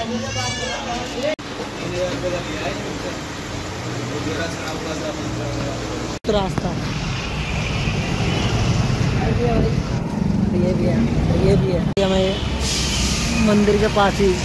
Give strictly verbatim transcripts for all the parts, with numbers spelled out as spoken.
रास्ता ये भी है, ये भी है हमें मंदिर के पास ही।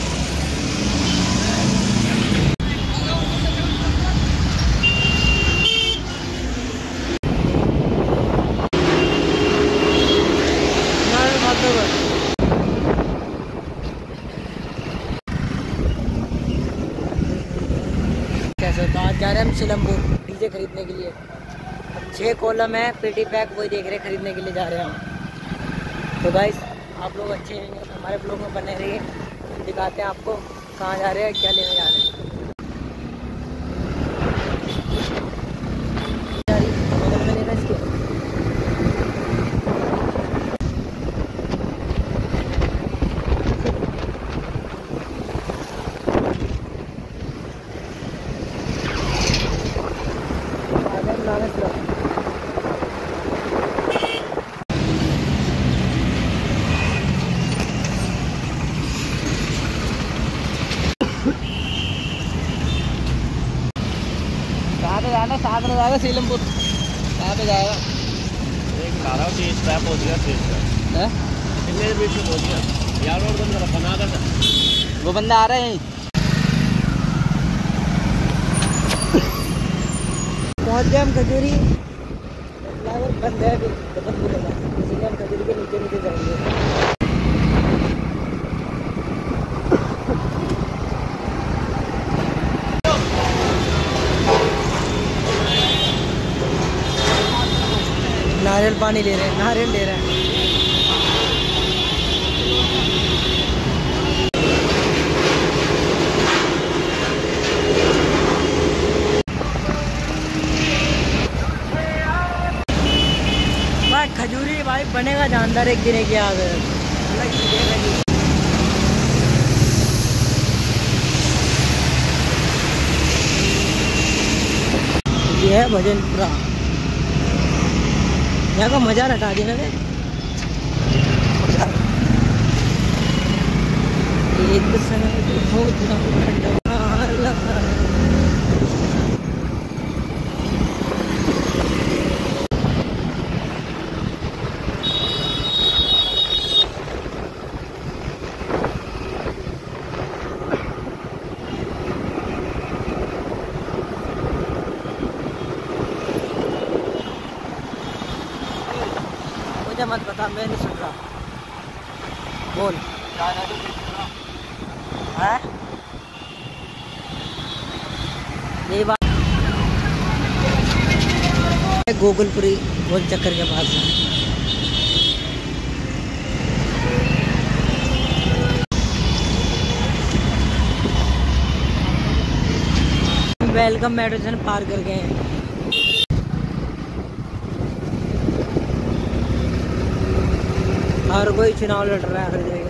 कैसे तो आज जा रहे हैं हम सिलमपुर डीजे खरीदने के लिए। छः कॉलम है पेटी पैक, वही देख रहे खरीदने के लिए जा रहे हैं हम। तो गाइस आप लोग अच्छे हैं, हमारे ब्लॉग में बने रहिए, दिखाते हैं आपको कहाँ जा रहे हैं, क्या लेने जा रहे हैं। कहाँ पे जाना? साथ में जाएगा सीलमपुर, कहाँ पे जाएगा? एक ला रहा हूँ चीज ट्रैप हो गया चीज है कितने बीच में हो गया यार। और बंदा बना कर वो बंदा आ रहा है। पहुँच गए हम खजूरी, फ्लाईओवर बंद है अभी, बंद खुलेगा, इसीलिए हम खजूरी के नीचे नीचे जाएंगे। नारियल पानी ले रहे हैं, नारियल ले रहे हैं। भाई खजूरी भाई बनेगा जानदार एक दिन के आगे। ये है भजनपुरा, यहाँ का मजा रखा दी मैंने। एक समय हो मुझे मत बता, मैं नहीं सुन रहा, बोल। है ये बात गोकुलपुरी गोल चक्कर के पास है। वेलकम मेट्रो स्टेशन पार कर गए हैं। हर कोई चुनाव लड़ रहा है हर जगह।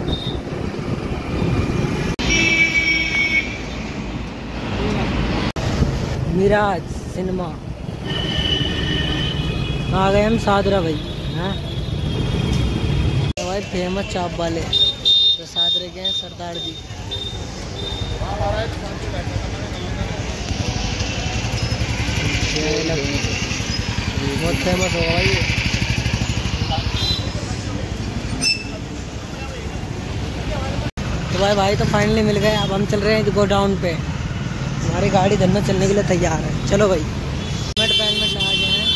मिराज सिनेमा आ गए हम सादरा भाई हैं भाई, फेमस चाप वाले तो सादरे के हैं सरदार जी। बहुत फेमस होगा भाई ये। तो भाई भाई तो फाइनली मिल गए। अब हम चल रहे हैं गोडाउन पे, हमारी गाड़ी धरना चलने के लिए तैयार है। चलो भाई हेलमेट हेलमेट आ गए हैं।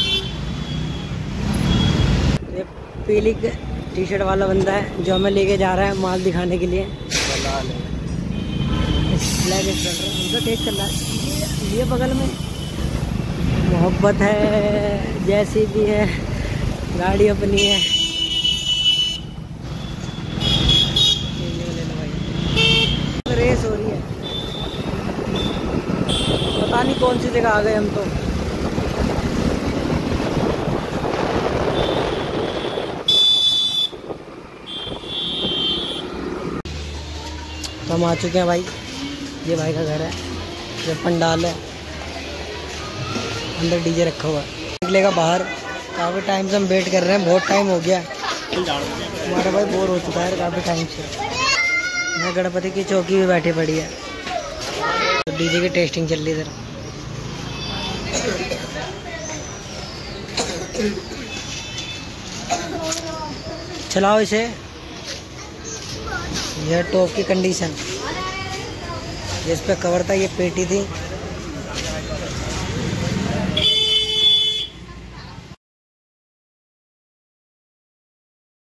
ये पीली टी शर्ट वाला बंदा है जो हमें लेके जा रहा है माल दिखाने के लिए। उनका केक चल रहा है ये बगल में। मोहब्बत है जैसी भी है, गाड़ी अपनी है। रेस हो रही है, पता नहीं कौन सी जगह आ गए हम तो। तो हम आ चुके हैं भाई, ये भाई का घर है, ये पंडाल है, अंदर डीजे रखा हुआ है। निकलेगा बाहर, काफ़ी टाइम से हम वेट कर रहे हैं, बहुत टाइम हो गया हमारा भाई, बोर हो चुका है काफ़ी टाइम से। यहाँ गणपति की चौकी भी बैठी पड़ी है। तो डीजे की टेस्टिंग चल रही है इधर। चलाओ इसे। यह टॉप की कंडीशन, इस पे कवर था, ये पेटी थी।